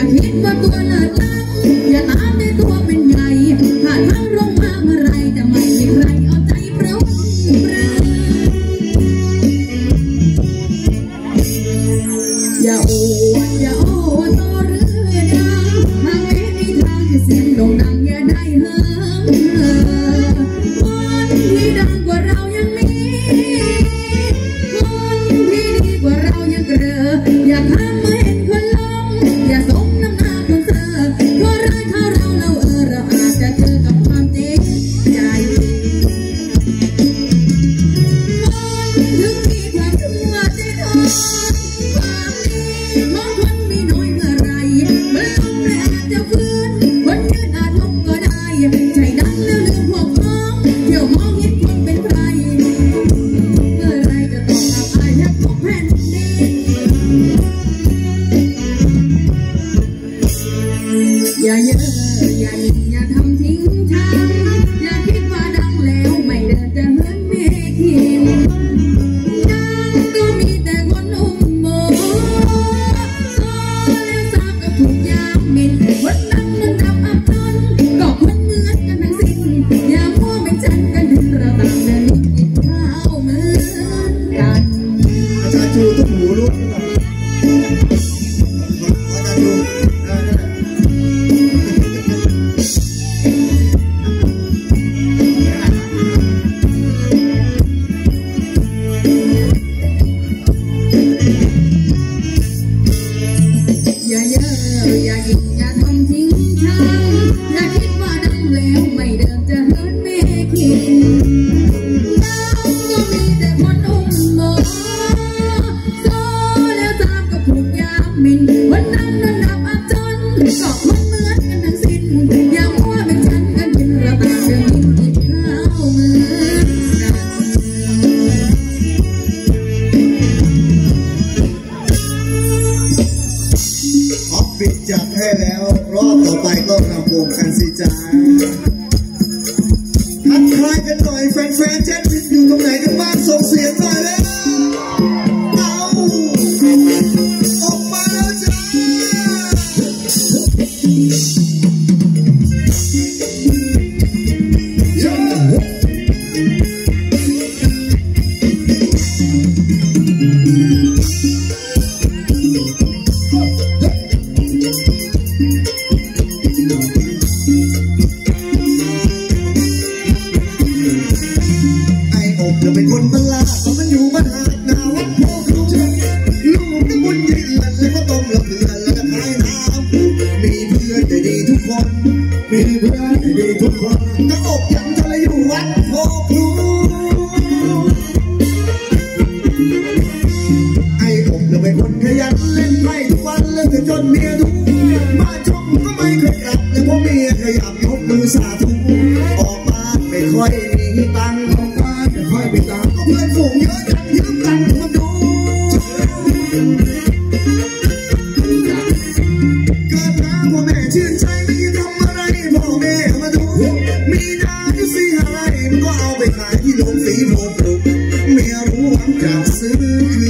คิดว่าตัวเลิศล้ำอย่าตามในตัวเป็นใหญ่ถ้าทั้งลงมาเมื่อไรจะไม่มีใครเอาใจเปล่าอย่าโอดอย่าโอดโตหรือดังหากแม้มีทางจะเสียงโด่งดังอย่าได้เหิมคนที่ดังกว่าเรายังมีคนที่ดีกว่าเรายังเกลออย่าทำเมื่อเห็นคนล้มอย่าสมน้ำหน้าคนเธอเพราะรักเขาเราเราอาจจะเจอกับความจริงใจถึงมีความชั่วใจทอความดีมองคนไม่น้อยเมื่อไรเมื่อล้มและอาจจะฟื้นคนยืนอาจล้มก็ได้ใจดังแล้วลืมพวกพ้องเที่ยวมองเห็นคนเป็นใครเมื่อไรจะต้องอับอายแทบทุกแผ่นดินอย่าเยอะอย่าหยิ่งอย่าทำทิ้งฉันอย่าคิดว่าดังแล้วไม่เดินจะเหินเมฆินดังก็มีแต่คนอุ้มโมโซแล้วสาบก็ถูกยามหมิ่นคนดังมันดับอับจนก็คนเหมือนกันทั้งสิ้นอย่ามัวเป็นฉันกันถึงเราต่างเดินกินข้าวเหมือนกันอาจารย์จูต้องหูรู้อาจารย์จูอย่าเยอะอย่าหยิ่งอย่าทำทิ้งฉันอย่าคิดว่าดังแล้วไม่เดินจะเหินเมฆินดังก็มีแต่คนอุ้มโมโซแล้วตามก็ถูกยามหมิ่นวันนั้นนั้นดับอับจนก็คนเหมือนกันทั้งสิ้นอย่ามัวเป็นฉันกันกินเราต่างเดินกินข้าวเหมือนกันออฟฟิศจัดให้แล้วรอบต่อไปก็รำวงกันสิจ้าทักทายกันหน่อยแฟนๆเจ็ดวิทอยู่ตรงไหนกันบ้างส่งเสียงหน่อยเลยเอาออกมาแล้วจ้าจะเป็นคนบ้านลาดมันอยู่บ้านหาดนาวัดโพครูลูกตะบุญยืนแล้วก็ต้มละเพื่อนแล้วก็ขายน้ำมีเพื่อนใจดีทุกคนมีเพื่อนใจดีทุกคนกระอกยังทะเลอยู่วัดโพครูไอ้ผมจะเป็นคนขยันเล่นไพ่ทุกวันเล่นจนเมียดูบ้านช่องก็ไม่เคยกลับแต่พอเมียขยับยกมือสาธุออกมาไม่ค่อยมีตังค์ค่อยไปตามก็เพื่อนฝูงเยอะจังยืมกันมาดูเกิดมาพ่อแม่ชื่นใจไม่ทำอะไรพ่อแม่มาดูมีนาที่สีอะไรมันก็เอาไปขายที่โรงสีโรงปลูกเมียรู้หวังจากซื้อ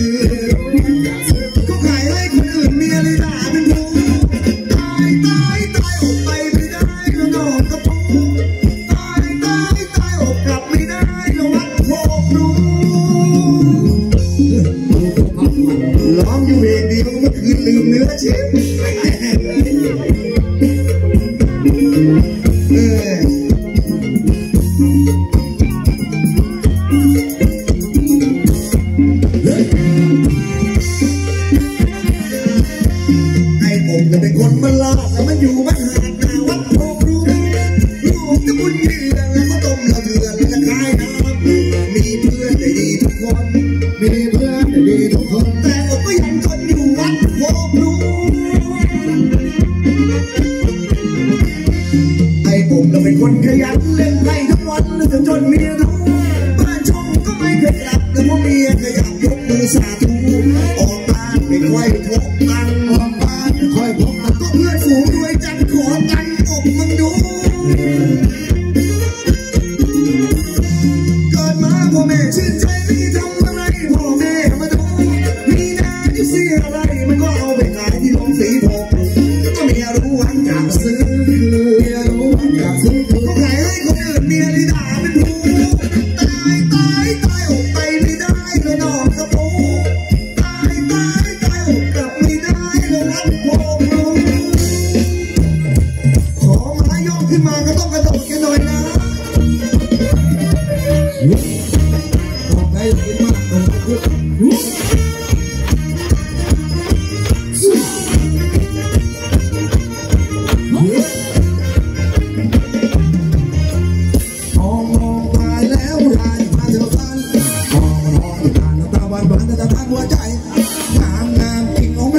ก็ขายให้คนอื่นเมียเลยด่าเป็นผู้ตายออกไปไม่ได้แล้วนอนก็พูตายออกกลับไม่ได้แล้ววัดโพครูร้องอยู่เพลงเดียวเมื่อคืนลืมเนื้อเช็ดไอ้ผมจะเป็นคนบ้านลาดแล้วมันอยู่บ้านหาดนาวัดโพครูลูกตะบุญยืนแล้วก็ต้มละเดือนแล้วก็ขายน้ำมีเพื่อนใจดีทุกคนมีเพื่อนใจดีทุกคนแต่ผมก็ยังทนอยู่วัดโพครูไอ้ผมจะเป็นคนขยันเล่นไพ่ทั้งวันจนเมียรู้บ้านช่องก็ไม่เคยกลับแต่พอเมียขยับยกมือสาธุออกบ้านไม่ค่อยพบกันออกบ้านไม่ค่อยพบกันก็เพื่อนฝูงรวยจังขอกันอกมันดูเกิดมาพ่อแม่ชื่นใจไม่ทำอะไรพ่อแม่มาดูมีนาที่เสียอะไรมันก็เอาไปขายที่โรงสีโพครูก็มี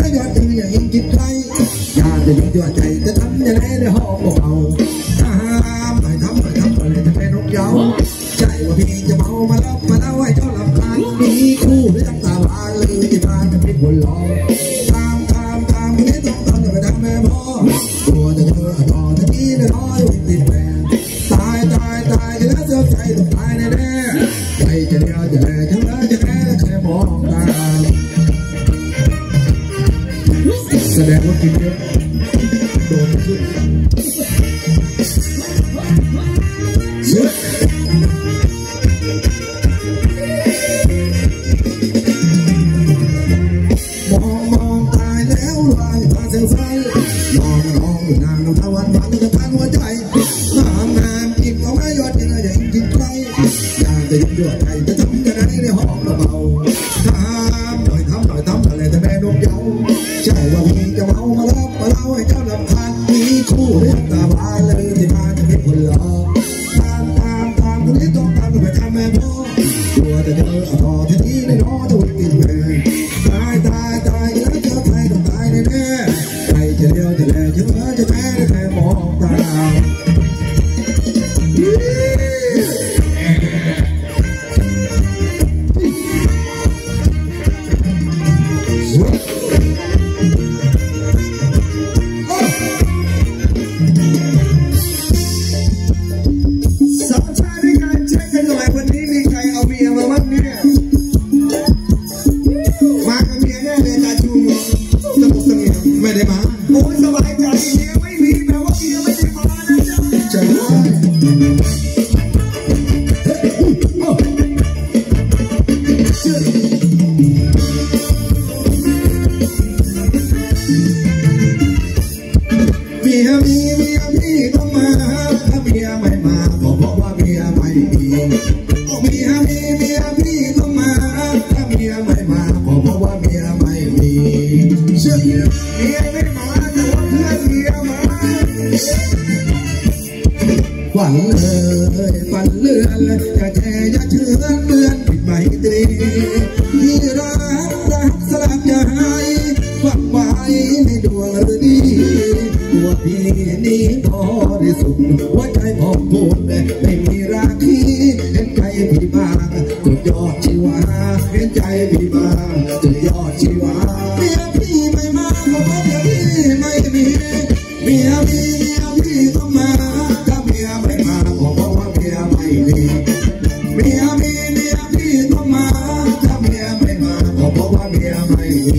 ยอดถึงอย่างยิ่งจิตใจอยากจะยิ่งตัวใจจะทำยังไงได้ห้องเบาถ้าไม่ทำอะไรจะเป็นนกเย้าใจว่าพี่จะเมามาแล้วให้เจ้าลำพันมีคู่หรือตั้งตาบานเลยที่บ้านจะเป็นคนรอตามคนนี้ต้องทำไปทำแม่พ่อตัวจะเธอต่อจะนี้ได้น้อยติดแฟนตายจะแล้วเสียใจต้องตายแน่ใจจะเดียวจะแลจะแค่แค่มองตาแสดงว่ากินเยอะโดนขึ้นมองตายแล้วลายตาเสียไฟลองนางตะวันฝันจะพันหัวใจงามกินเอาไว้ยอดยังไงอย่างกินใครอยากจะยั่วใจจะทำยังไงในห้องเบาทำหน่อยอะไรแต่แม่นกเย้าใช่ว่าพี่จะเมามาแล้วให้เจ้าลำพันมีคู่เรียกตาบานเลยที่บ้านจะเป็นคนรอตามคนนี้ต้องทำไปทำแม่พ่อตัวจะเจอต่อที่นี้ในน้อจะวิ่งกินแม่ตายแล้วเจอใครต้องตายแน่ใครจะเดียวจะแลจะแพ้แค่มองตาพี่ต้องมาถ้าเมียไม่มาก็เพราะว่าเมียไม่ดีเมียพี่ต้องมาถ้าเมียไม่มาก็เพราะว่าเมียไม่มีเชื่อเมียไม่มาแต่ว่าเพื่อนเมียมาฝันเลื่อนอย่าแช่อย่าเชื่อเลื่อนผิดใบตรีที่รักสลับใจฝักไว้ในดวงดีตัวพี่นี้พอที่สุดหัวใจพอพูดไม่มีราคีเห็นใจพี่บ้างจุดยอดชีวาเห็นใจพี่บ้างจุดยอดชีวาเมียพี่ไม่มาเพราะเมียพี่ไม่มีเมียพี่ต้องมาถ้าเมียไม่มาเพราะว่าเมียไม่มีเมียพี่ต้องมาถ้าเมียไม่มาเพราะว่าเมียไม่มี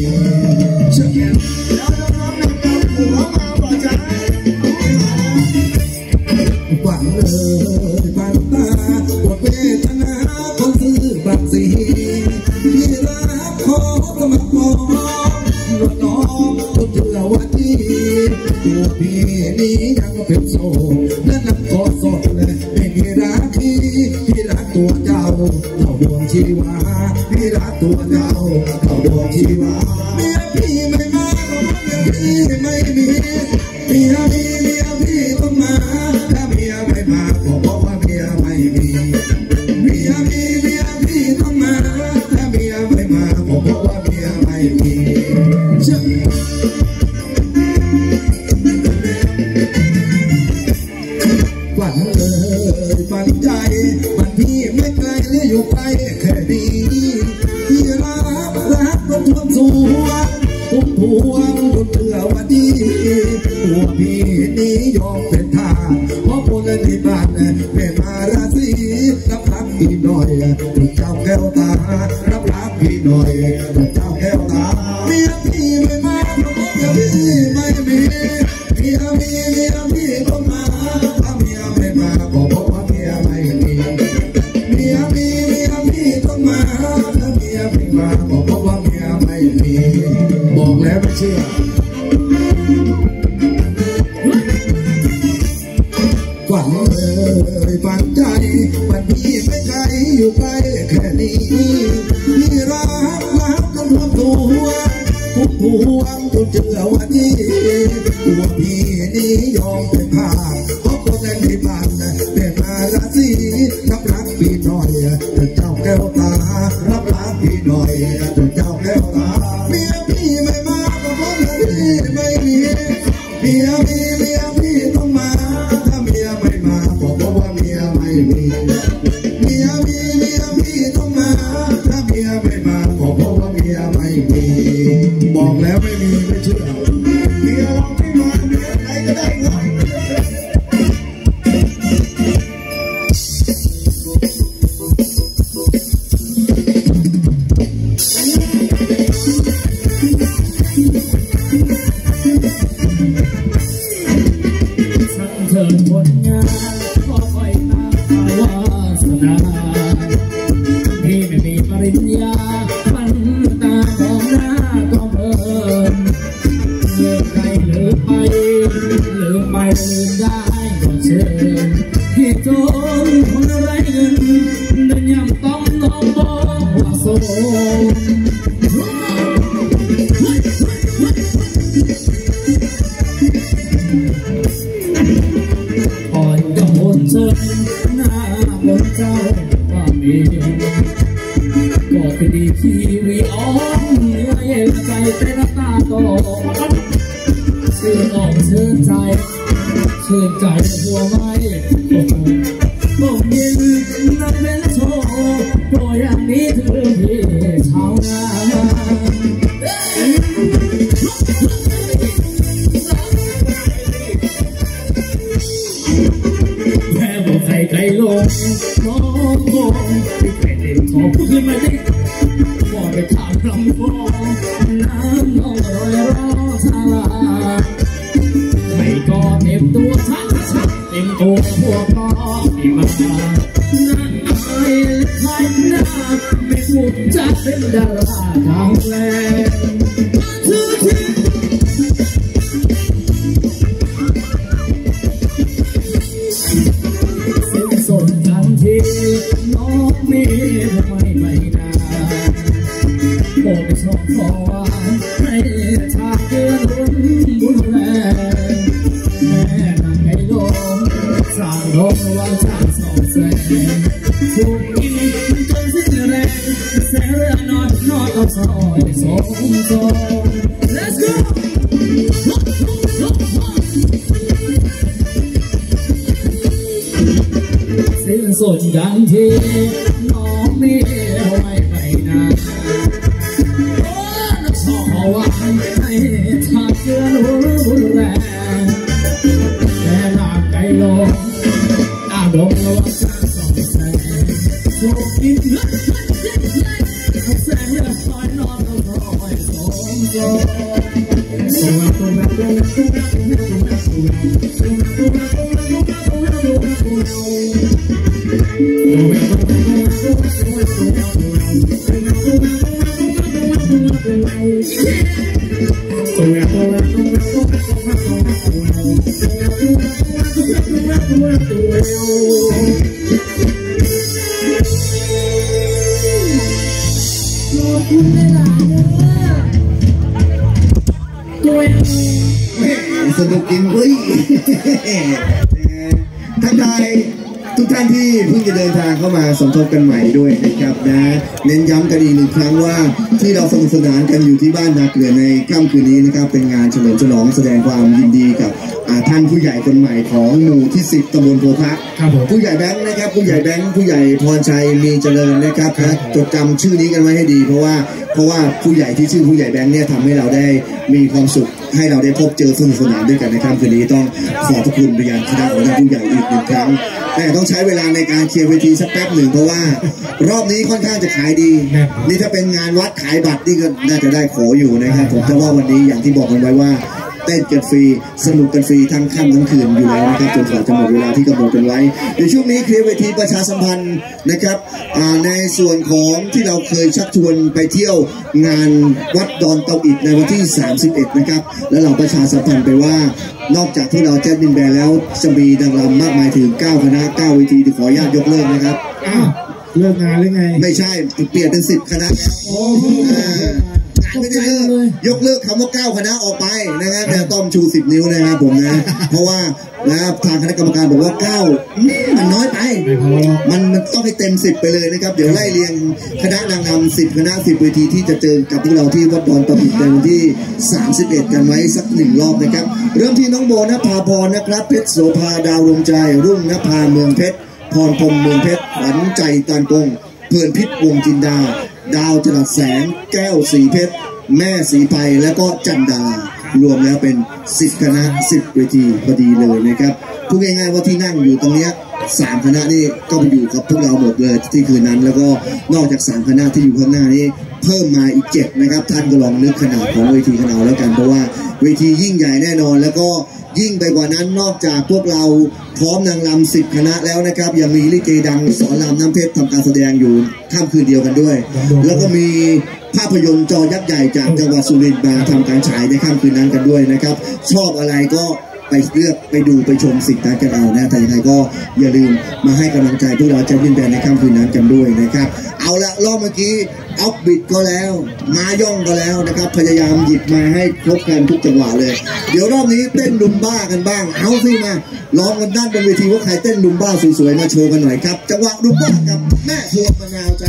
ฝันฝันตาปวดเวทนาคนซื้อบางสีที่รักขอสมัครมองรถน้องจนเชื่อว่าที่ตัวพี่นี้ยังเป็นโซ่และนักกอดสดเลยไม่มีรักที่รักตัวเจ้าเท่าดวงชีวาพี่รักตัวเจ้าเท่าดวงชีวาเมียพี่ไม่มาเพราะเมียพี่ไม่มีเมียพี่ต้องมาถ้าเมียไม่มาก็เพราะว่าเมียไม่มีเมียพี่ต้องมาถ้าเมียไม่มาก็เพราะว่าเมียไม่มีฝันฝันใจฝันพี่ไม่ไกลหรืออยู่ไกลแค่นี้ที่รักต้องทำสู้ทุกพวงจนเชื่อว่าดีตัวพี่นี้ยอมเป็นทาสเพราะคนในบ้านเป็นมาราศีรับรักพี่หน่อยถึงเจ้าแก้วตารับรักพี่หน่อยถึงเจ้าแก้วตาเมียพี่ไม่มาเพราะเมียพี่ไม่มีเมียพี่ต้องมาถ้าเมียไม่มาก็เพราะว่าเมียไม่มีเมียพี่ต้องมาถ้าเมียไม่มาก็เพราะว่าเมียไม่มีบอกแล้วไม่เชื่อฝันฝันใจฝันพี่ไม่ไกลอยู่ใกล้แค่นี้พี่รักจนทำตัวทุกพวงจนเชื่อว่าที่ตัวพี่นี้ยอมเป็นผ้าเพราะคนในบ้านเป็นมาราศีรับรักพี่หน่อยถึงเจ้าแก้วตารับรักพี่หน่อยถึงเจ้าแก้วตาเมียพี่ไม่มาเพราะบอกแล้วไม่มีไม่เชื่อเมียเราไม่มาเมียใครก็ได้ไว้เถิดผลงานขอคอยตาวาสนาที่ไม่มีปริญญาปันตาของหน้าก็เพลินเลือกใครลืมไปลืมไปลืมได้ก็เชิญที่จนคนไร้เงินเดินยังต้องบอกว่าโสดอ่อนกังวลจนหน้าบนเจ้าว่ามีก็คือดีทีวีออนเนื้อเย็นใจเต้นตาโตชื่นอกชื่นใจชื่นใจหัวไม้บ่มเย็นนั่นเป็นโชว์ตัวอย่างนี้คือพี่ชาวนาแม่บอกใครใครลงน้องคงที่ใครเด็กขอพูดขึ้นมาดิบอกไปถามลำคอน้ำน้องรอยรอชาลาไม่ก็เต็มตัวชักเต็มตัวพวกน้องที่มานั่นไอ้ใครหน้าไม่พูดจะเป็นดาราทางแรงสนกันทีน้องมีทำไมไม่นาโปรดชอบขอหวานให้ชาเกินรุ่นบุญแรงแม่นางไก่ลงสร้างโลกว่าชาสองแสงถูกกินจนสิ้นแรงแสงเรือนอนเอาซอยสมทรง Let's goสิ้นสุดกันทีน้องนี่ไม่ไปนาโอ้นักสอบวันให้ชาเกินรุนแรงแต่หน้าไก่ลงหน้าดงระวังชาสองแสงถูกกินแสงเลือดซอยนอนเอาซอยสมทรงสนุกจริงเว้ยทักทายทุกท่านที่เพิ่งจะเดินทางเข้ามาสมทบกันใหม่ด้วยนะครับนะเน้นย้ำกันอีกหนึ่งครั้งว่าที่เราสนุกสนานกันอยู่ที่บ้านนาเกลือในค่ำคืนนี้นะครับเป็นงานเฉลิมฉลองแสดงความยินดีกับท่านผู้ใหญ่คนใหม่ของหมู่ที่10ตำบลโพธิ์พักผู้ใหญ่แบงค์นะครับผู้ใหญ่แบงค์ผู้ใหญ่พรชัยมีเจริญนะครับนะจดจำชื่อนี้กันไว้ให้ดีเพราะว่าผู้ใหญ่ที่ชื่อผู้ใหญ่แบงค์เนี่ยทำให้เราได้มีความสุขให้เราได้พบเจอสนุกสนานด้วยกันในค่ำคืนนี้ต้องขอบพระคุณไปยังคณะของท่านผู้ใหญ่อีกหนึ่งครั้งแต่ต้องใช้เวลาในการเคลียร์เวทีสักแป๊บหนึ่งเพราะว่ารอบนี้ค่อนข้างจะขายดีนี่ถ้าเป็นงานวัดขายบัตรนี่ก็น่าจะได้โขอยู่นะครับผมแต่ว่าวันนี้อย่างที่บอกกันไว้ว่าเต้นกันฟรีสนุกกันฟรีทั้งค่ำทั้งคืนอยู่แล้วนะครับจนกว่าจะหมดเวลาที่กำหนดกันไว้ในช่วงนี้เคลียร์เวทีประชาสัมพันธ์นะครับในส่วนของที่เราเคยชักชวนไปเที่ยวงานวัดดอนเตาอิฐในวันที่31นะครับแล้วเราประชาสัมพันธ์ไปว่านอกจากที่เราแจ้งบินแบนแล้วจะมีนางรำมากมายถึง9คณะ9เวทีขออนุญาตยกเลิกนะครับเลิกงานหรือไงไม่ใช่เปลี่ยนเป็น10คณะไม่ได้ยกเลิกคำว่า9คณะออกไปนะครับแต่ต้อมชู10นิ้วนะครับผมนะเพราะว่าทางคณะกรรมการบอกว่า9มันน้อยไปมันต้องให้เต็ม10ไปเลยนะครับเดี๋ยวไล่เรียงคณะนางงาม10คณะ10เวทีที่จะเจอกับพวกเราที่วัดดอนตะบิดในวันที่31กันไว้สัก1รอบนะครับเริ่มที่น้องโบนภาพรนะครับเพชรโสภาดาวดวงใจรุ่งนภาเมืองเพชรพรพรมเมืองเพชรขวัญใจตานกงเพื่อนพิษวงจินดาดาวจรัสแสงแก้วสีเพชรแม่สีไพแล้วก็จันดารวมแล้วเป็น10คณะ10เวทีพอดีเลยนะครับพูดง่ายๆว่าที่นั่งอยู่ตรงนี้3คณะนี่ก็ไปอยู่กับพวกเราหมดเลยที่คืนนั้นแล้วก็นอกจาก3คณะที่อยู่ข้างหน้านี้เพิ่มมาอีก7นะครับท่านก็ลองนึกขนาดของเวทีของเราแล้วกันเพราะว่าเวทียิ่งใหญ่แน่นอนแล้วก็ยิ่งไปกว่านั้นนอกจากพวกเราพร้อมนางรำ10คณะแล้วนะครับยังมีลิเกดังสอนรามน้ำเพชรทำการแสดงอยู่ค่ำคืนเดียวกันด้วยแล้วก็มีภาพยนตร์จอยักษ์ใหญ่จากจังหวัดสุรินทร์มาทำการฉายในค่ำคืนนั้นกันด้วยนะครับชอบอะไรก็ไปเลือกไปดูไปชมสิ่งนั้นกันเอานะแต่ยังไงก็อย่าลืมมาให้กำลังใจพวกเราแจ็คบินแบนในค่ำคืนนั้นกันด้วยนะครับเอาละรอบเมื่อกี้ออฟบิดก็แล้วมาย่องก็แล้วนะครับพยายามหยิบมาให้ครบกันทุกจังหวะเลยเดี๋ยวรอบนี้เต้นลุมบ้ากันบ้างเอาสิมาลองกันด้านบนเวทีว่าใครเต้นลุมบ้าสวยๆมาโชว์กันหน่อยครับจังหวะลุมบ้ากับแม่พวงมะนาวจ้า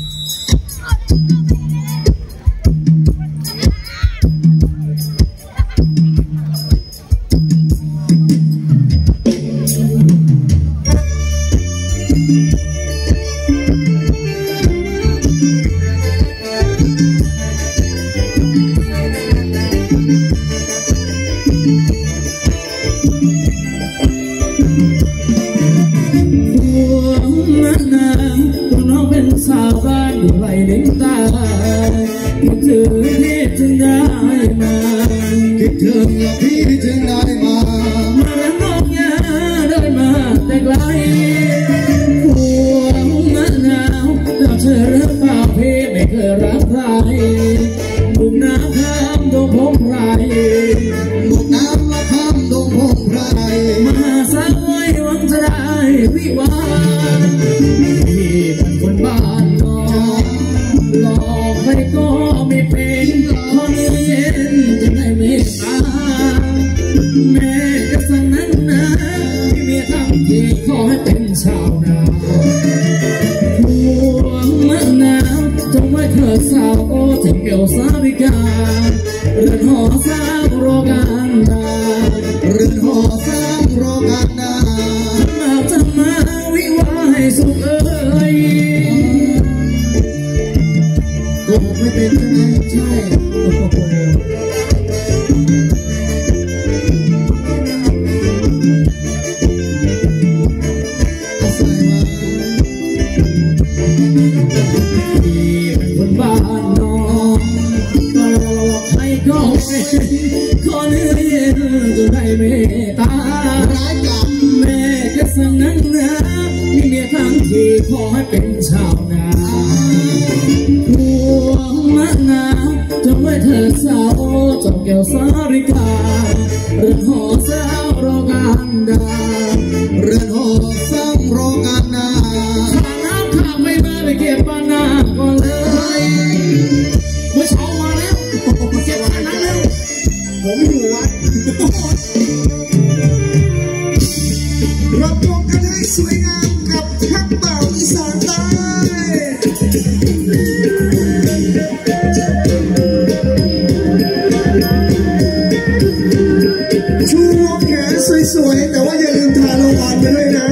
สาวบ้านอยู่ไรเล็กตาคิดถึงพี่จึงได้มาคิดถึงพี่จึงได้มามาแล้วน้องยาได้มาแต่ไกลพวงมะนาวเจ้าเชื่อหรือเปล่าพี่ไม่เคยรักใครบุกน้ำข้ามดงพงไพรบุกน้ำมาข้ามดงพงไพรมาสาวไว้หวังจะได้วิวาพี่เป็นคนบ้านหลอกไปก็ไม่เป็นคนเย็นจะได้เมตตาแม่จะสั่งนั้นนะที่มีทั้งที่ขอให้เป็นชาวนาพวงมะนาวจงไว้เถิดสาวโอ้ถึงเกี่ยวสาวิกาเรือนหอสร้างโรกันดาเรือนหอสร้างโรกันดามาจะมาวิวาให้สุขเอ้ยโกหกไม่เป็นใช่ไหมใช่โอ้โหอาศัยมาพี่เป็นคนบ้านนอกก็หลอกให้ก็เป็นคนเย็นจนได้เมตตาร้ายกาจแม่ก็สั่งนั้นนะมีเมียทั้งทีขอให้เป็นชาวนาพวงมะนาวจงไว้เถิดสาวจงแก้วสาริกาเรือนหอสร้างโรกันดาเรือนหอสร้างโรกันดาข้าน้ำข้าไม่มาไปเก็บปานาก่อนเลยเมื่อเช้ามาแล้วเก็บปานาแล้วผมอยู่วัดรับรองกันให้สวยงามกับทักเต่าอีสานใต้ชูแขนสวยๆแต่ว่าอย่าลืมทาโลออนไปด้วยนะ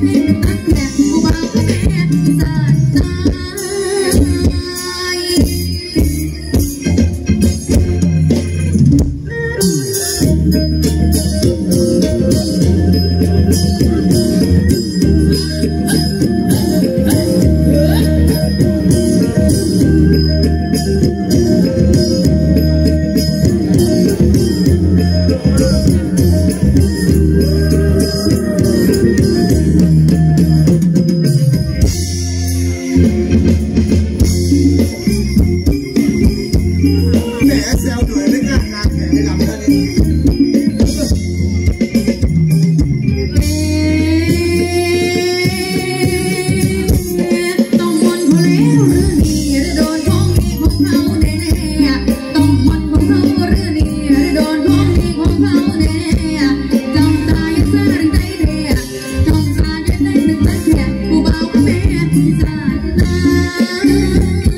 ตักแขกผู้บ่าวผู้แม่สาดตายแหมแซวหน่อยไม่กล้างานแขกในลำท่านนี้ต้องมนต์เขาแล้วหรือนี่หรือโดนของดีของเขาแน่ๆต้องมนต์ของเขาหรือนี่หรือโดนของดีของเขาแน่ๆจ้องตาอย่าซ่าดึงใจเท่จ้องตาอย่าได้ดึงตาแขกผู้บ่าวผู้แม่สาดตา